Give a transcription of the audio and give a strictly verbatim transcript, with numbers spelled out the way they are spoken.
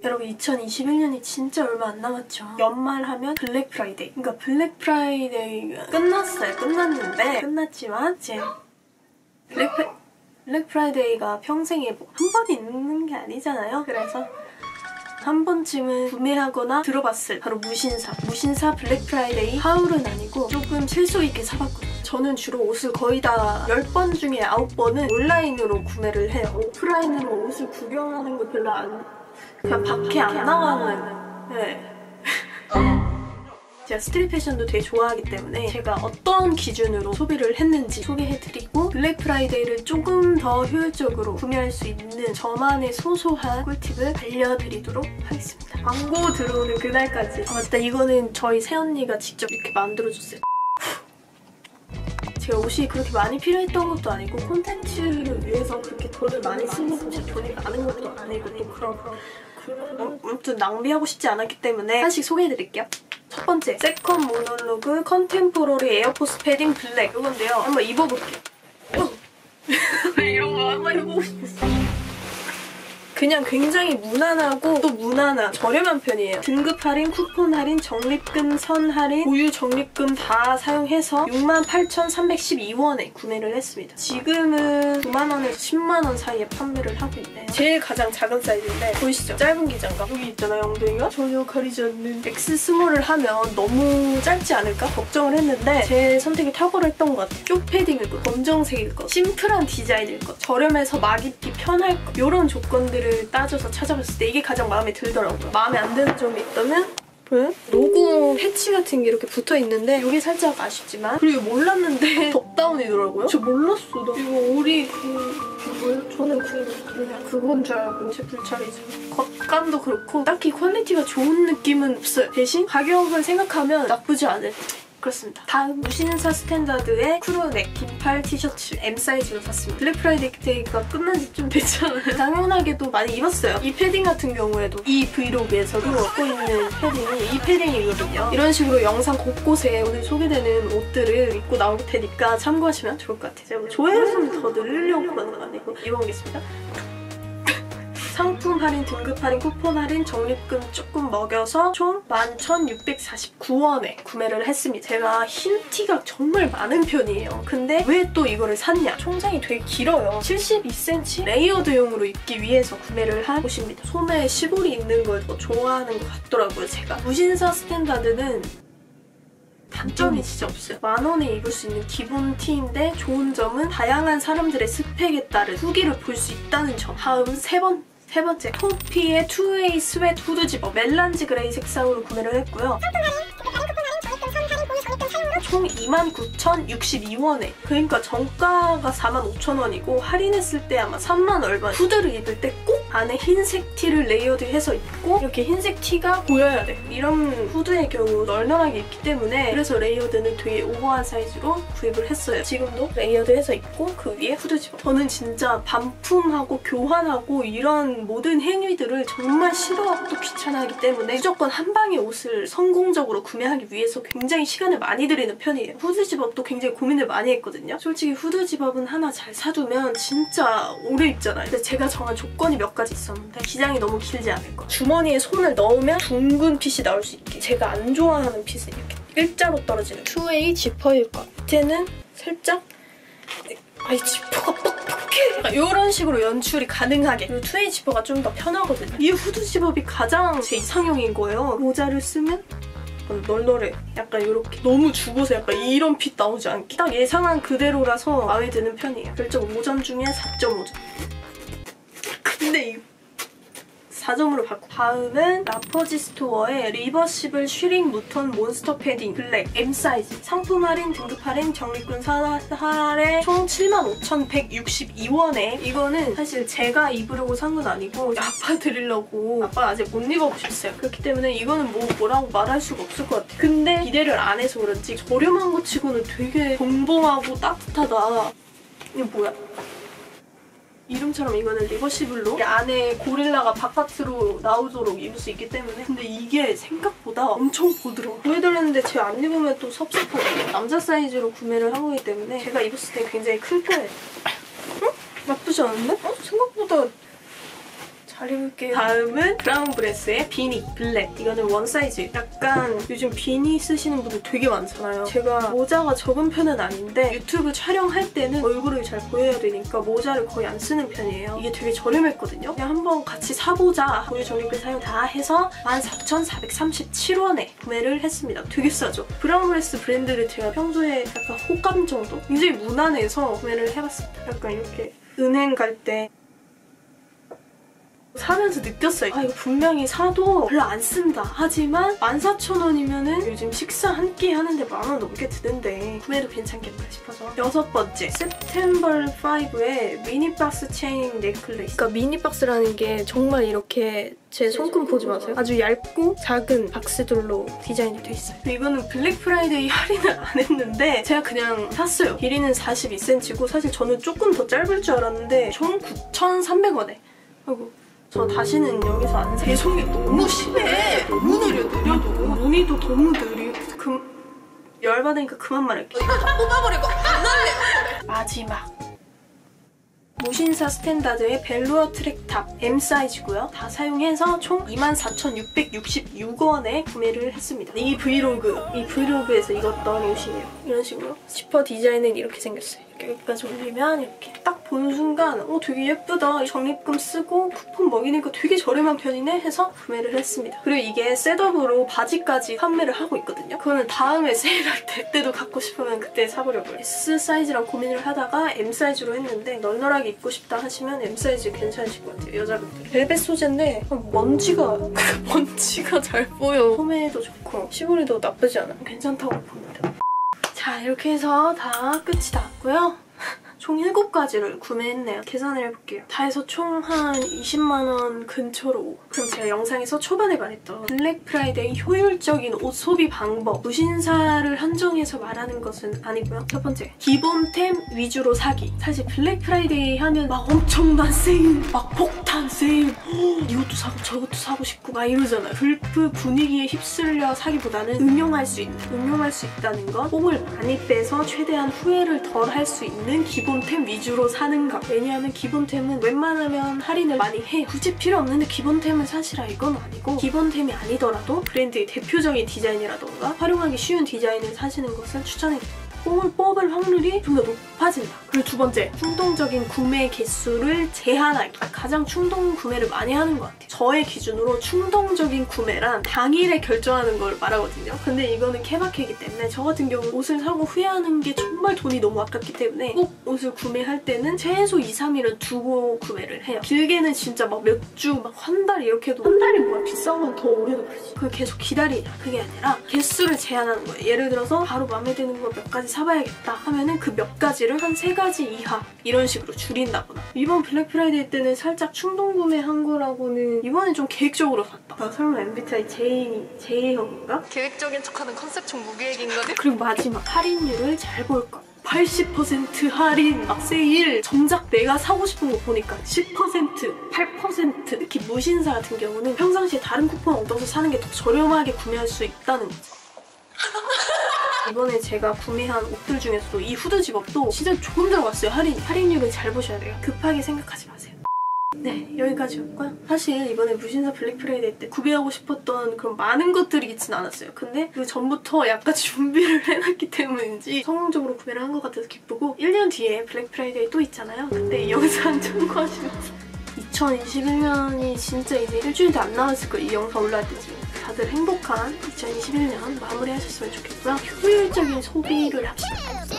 여러분 이천이십일 년이 진짜 얼마 안 남았죠. 연말하면 블랙 프라이데이. 그러니까 블랙 프라이데이가 끝났어요. 끝났는데 끝났지만 이제 블랙, 프라... 블랙 프라이데이가 평생에 뭐 한 번 있는 게 아니잖아요. 그래서 한 번쯤은 구매하거나 들어봤을 바로 무신사. 무신사 블랙 프라이데이 하울은 아니고 조금 실속 있게 사봤거든요. 저는 주로 옷을 거의 다 열 번 중에 아홉 번은 온라인으로 구매를 해요. 오프라인으로 옷을 구경하는 거 별로 안... 그냥 밖에 안 나가는... 네. 제가 스트릿 패션도 되게 좋아하기 때문에 제가 어떤 기준으로 소비를 했는지 소개해드리고 블랙 프라이데이를 조금 더 효율적으로 구매할 수 있는 저만의 소소한 꿀팁을 알려드리도록 하겠습니다. 광고 들어오는 그날까지. 아 맞다, 이거는 저희 새언니가 직접 이렇게 만들어줬어요. 제가 옷이 그렇게 많이 필요했던 것도 아니고 콘텐츠를 위해서 그렇게 돈을 많이 쓴 것도 제 돈이 많은 것도 아니고 또 그런 그런 아무튼 낭비하고 싶지 않았기 때문에 하나씩 소개해드릴게요. 첫 번째, 세컨 모놀로그 컨템포러리 에어포스 패딩 블랙. 이건데요. 한번 입어볼게요. 이런 거 한번 입어보고 싶었어. 그냥 굉장히 무난하고 또 무난한 저렴한 편이에요. 등급 할인, 쿠폰 할인, 적립금, 선 할인, 보유 적립금 다 사용해서 육만 팔천삼백십이 원에 구매를 했습니다. 지금은 구만 원에서 십만 원 사이에 판매를 하고 있네요. 제일 가장 작은 사이즈인데 보이시죠? 짧은 기장감. 여기 있잖아요, 엉덩이가. 전혀 가리지 않는 엑스 스몰을 하면 너무 짧지 않을까 걱정을 했는데 제 선택이 탁월했던 것 같아요. 쪽 패딩일 것, 검정색일 것, 심플한 디자인일 것, 저렴해서 막 입기 편할 것, 이런 조건들을 따져서 찾아봤을 때 이게 가장 마음에 들더라고요. 마음에 안 드는 점이 있다면 보여요? 로고 패치 같은 게 이렇게 붙어있는데 이게 살짝 아쉽지만 그리고 몰랐는데 덕다운이더라고요. 저 몰랐어. 나 이거 오리 그... 뭐예요? 저는 그... 그냥 그건 줄 알고 제 불찰이죠. 겉감도 그렇고 딱히 퀄리티가 좋은 느낌은 없어요. 대신 가격을 생각하면 나쁘지 않은 그렇습니다. 다음 무신사 스탠다드의 크루넥 긴팔 티셔츠 엠 사이즈로 샀습니다. 블랙 프라이데이가 끝난 지 좀 됐잖아요. 당연하게도 많이 입었어요. 이 패딩 같은 경우에도 이 브이로그에서도 입고 있는 패딩이 이 패딩이거든요. 이런 식으로 영상 곳곳에 오늘 소개되는 옷들을 입고 나올 테니까 참고하시면 좋을 것 같아요. 제가 뭐 조회수를 더 늘리려고 그러는 건 아니고 입어보겠습니다. 상품 할인, 등급 할인, 쿠폰 할인, 적립금 조금 먹여서 총 만 천육백사십구 원에 구매를 했습니다. 제가 흰 티가 정말 많은 편이에요. 근데 왜 또 이거를 샀냐? 총장이 되게 길어요. 칠십이 센티미터? 레이어드용으로 입기 위해서 구매를 한 옷입니다. 소매에 시볼이 있는 걸 더 좋아하는 것 같더라고요, 제가. 무신사 스탠다드는 단점이 진짜 없어요. 만 원에 입을 수 있는 기본 티인데 좋은 점은 다양한 사람들의 스펙에 따른 후기를 볼 수 있다는 점. 다음 세 번. 세 번째, 토피의 투웨이 스웨트 후드 집업 멜란지 그레이 색상으로 구매를 했고요. 총 이만 구천육십이 원에 그러니까 정가가 사만 오천 원이고 할인했을 때 아마 삼만 얼마. 후드를 입을 때 꼭 안에 흰색 티를 레이어드해서 입고 이렇게 흰색 티가 보여야 돼. 이런 후드의 경우 널널하게 입기 때문에 그래서 레이어드는 되게 오버한 사이즈로 구입을 했어요. 지금도 레이어드해서 입고 그 위에 후드 집어. 저는 진짜 반품하고 교환하고 이런 모든 행위들을 정말 싫어하고 또 귀찮아하기 때문에 무조건 한 방에 옷을 성공적으로 구매하기 위해서 굉장히 시간을 많이 들이는 편이에요. 후드 집업도 굉장히 고민을 많이 했거든요. 솔직히 후드 집업은 하나 잘 사두면 진짜 오래 입잖아요. 근데 제가 정한 조건이 몇 가지 있었는데 기장이 너무 길지 않을 거. 주머니에 손을 넣으면 둥근 핏이 나올 수 있게. 제가 안 좋아하는 핏은 이렇게 일자로 떨어지는 투웨이 지퍼일 것. 밑에는 살짝 아이 지퍼가 뻑뻑해! 이런 식으로 연출이 가능하게. 그리고 투웨이 지퍼가 좀 더 편하거든요. 이 후드 집업이 가장 제 이상형인 거예요. 모자를 쓰면 널널해. 약간 이렇게 너무 죽어서 약간 이런 핏 나오지 않게 딱 예상한 그대로라서 마음에 드는 편이에요. 별점 오 점 중에 사 점 오 점. 근데 이 사 점으로 바꾸. 다음은 라퍼지 스토어의 리버시블 슈링 무톤 몬스터 패딩 블랙 엠 사이즈. 상품 할인, 등급 할인, 적립금 할인 총 칠만 오천백육십이 원에 이거는 사실 제가 입으려고 산 건 아니고 아빠 드리려고. 아빠가 아직 못 입어보셨어요. 그렇기 때문에 이거는 뭐 뭐라고 말할 수가 없을 것 같아요. 근데 기대를 안 해서 그런지 저렴한 거 치고는 되게 봉봉하고 따뜻하다. 이게 뭐야? 이름처럼 이거는 리버시블로 안에 고릴라가 바깥으로 나오도록 입을 수 있기 때문에. 근데 이게 생각보다 엄청 부드러워. 구해드렸는데 제가 안 입으면 또 섭섭하거든요. 남자 사이즈로 구매를 한 거기 때문에 제가 입었을 때 굉장히 클 거예요. 응? 나쁘지 않은데? 어? 생각보다 잘 입을게요. 다음은 브라운 브레스의 비니 블랙. 이거는 원 사이즈. 약간 요즘 비니 쓰시는 분들 되게 많잖아요. 제가 모자가 적은 편은 아닌데 유튜브 촬영할 때는 얼굴을 잘 보여야 되니까 모자를 거의 안 쓰는 편이에요. 이게 되게 저렴했거든요. 그냥 한번 같이 사보자. 고유 적립금 사용 다 해서 만 사천사백삼십칠 원에 구매를 했습니다. 되게 싸죠? 브라운 브레스 브랜드를 제가 평소에 약간 호감 정도? 굉장히 무난해서 구매를 해봤습니다. 약간 이렇게 은행 갈 때 사면서 느꼈어요. 아 이거 분명히 사도 별로 안 쓴다. 하지만 만 사천 원이면은 요즘 식사 한 끼 하는데 만 원 넘게 드는데 구매도 괜찮겠다 싶어서. 여섯 번째, 셉템버 파이브의 미니박스 체인 넥클래스. 그러니까 미니박스라는 게 정말 이렇게 제 손금 보지 마세요. 아주 얇고 작은 박스들로 디자인이 돼 있어요. 이거는 블랙 프라이데이 할인을 안 했는데 제가 그냥 샀어요. 길이는 사십이 센티미터고 사실 저는 조금 더 짧을 줄 알았는데 총 구천삼백 원에. 아이고. 저 다시는 여기서 안 사. 배송이 너무 심해. 너무 느려, 느려도. 문의도 너무 느려. 그, 열받으니까 그만 말할게. 이거 다 뽑아버리고 안 할래. 마지막. 무신사 스탠다드의 벨루어 트랙탑 엠 사이즈고요. 다 사용해서 총 이만 사천육백육십육 원에 구매를 했습니다. 이 브이로그, 이 브이로그에서 입었던 옷이에요. 이런 식으로. 지퍼 디자인은 이렇게 생겼어요. 이렇게 여기까지 올리면 이렇게 딱 보는 순간 어 되게 예쁘다. 적립금 쓰고 쿠폰 먹이니까 되게 저렴한 편이네 해서 구매를 했습니다. 그리고 이게 셋업으로 바지까지 판매를 하고 있거든요. 그거는 다음에 세일할 때 그때도 갖고 싶으면 그때 사보려고요. S 사이즈랑 고민을 하다가 엠 사이즈로 했는데 널널하게 입고 싶다 하시면 엠 사이즈 괜찮으실 것 같아요. 여자분들. 벨벳 소재인데 먼지가 먼지가 잘 보여. 소매도 좋고 시보리도 나쁘지 않아요. 괜찮다고 봅니다. 자, 이렇게 해서 다 끝이 났고요. 총 일곱 가지를 구매했네요. 계산을 해볼게요. 다 해서 총 한 이십만 원 근처로. 그럼 제가 영상에서 초반에 말했던 블랙 프라이데이 효율적인 옷 소비 방법. 무신사를 한정해서 말하는 것은 아니고요. 첫 번째, 기본템 위주로 사기. 사실 블랙 프라이데이 하면 막 엄청난 세일, 막 폭탄 세일, 오, 이것도 사고 저것도 사고 싶고 막 이러잖아요. 불프 분위기에 휩쓸려 사기보다는 응용할 수 있는, 응용할 수 있다는 것. 뽕을 많이 빼서 최대한 후회를 덜 할 수 있는 기본 기본템 위주로 사는 것. 왜냐하면 기본템은 웬만하면 할인을 많이 해. 굳이 필요 없는데 기본템은 사시라 이건 아니고 기본템이 아니더라도 브랜드의 대표적인 디자인이라던가 활용하기 쉬운 디자인을 사시는 것을 추천해드립니다. 뽕을 뽑을 확률이 좀 더 높아진다. 그리고 두 번째, 충동적인 구매 개수를 제한하기. 가장 충동 구매를 많이 하는 것 같아요. 저의 기준으로 충동적인 구매란 당일에 결정하는 걸 말하거든요. 근데 이거는 케바케이기 때문에 저 같은 경우는 옷을 사고 후회하는 게 정말 돈이 너무 아깝기 때문에 꼭 옷을 구매할 때는 최소 이, 삼 일은 두고 구매를 해요. 길게는 진짜 막 몇 주, 막 한 달 이렇게도 한 달이 뭐야 비싼 건 더 오래도 그러지. 그걸 계속 기다리냐 그게 아니라 개수를 제한하는 거예요. 예를 들어서 바로 마음에 드는 거 몇 가지 사봐야겠다 하면은 그 몇 가지를 한 세 가지 이하 이런 식으로 줄인다거나. 이번 블랙 프라이데이 때는 살짝 충동 구매한 거라고는 이번엔 좀 계획적으로 샀다. 나 설마 엠비티아이 제이, 제이형인가? 계획적인 척하는 컨셉충 무계획인 거지? 그리고 마지막, 할인율을 잘 볼 것. 팔십 퍼센트 할인, 막 세일. 정작 내가 사고 싶은 거 보니까 십 퍼센트, 팔 퍼센트. 특히 무신사 같은 경우는 평상시에 다른 쿠폰 얻어서 사는 게 더 저렴하게 구매할 수 있다는 거죠. 이번에 제가 구매한 옷들 중에서도 이 후드 집업도 진짜 조금 들어갔어요. 할인. 할인율을 잘 보셔야 돼요. 급하게 생각하지 마세요. 네, 여기까지였고요. 사실 이번에 무신사 블랙 프라이데이 때 구매하고 싶었던 그런 많은 것들이 있진 않았어요. 근데 그 전부터 약간 준비를 해놨기 때문인지 성공적으로 구매를 한 것 같아서 기쁘고, 일 년 뒤에 블랙 프라이데이 또 있잖아요. 그때 이 영상 참고하시면서 이천이십일 년이 진짜 이제 일주일도 안 남았을 거예요. 이 영상 올라갈 때쯤. 다들 행복한 이천이십일 년 마무리하셨으면 좋겠고요. 효율적인 소비를 합시다.